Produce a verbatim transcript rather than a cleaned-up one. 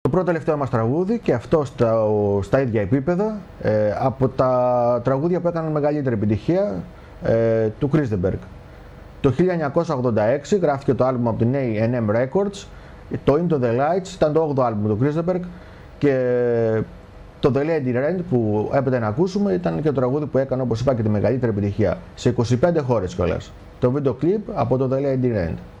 Το πρώτο τελευταίο μας τραγούδι, και αυτό στα, στα ίδια επίπεδα, ε, από τα τραγούδια που έκαναν μεγαλύτερη επιτυχία ε, του Chris DeBurgh. Το χίλια εννιακόσια ογδόντα έξι γράφτηκε το άλμπουμ από την έι εν εμ Records, το Into the Lights ήταν το όγδοο άλμπουμ του Chris DeBurgh, και το DeBurgh-Lady In Red που έπρεπε να ακούσουμε ήταν και το τραγούδι που έκανε, όπως είπα, και τη μεγαλύτερη επιτυχία σε είκοσι πέντε χώρες κιόλας. Το βίντεο κλιπ από το DeBurgh-Lady In Red.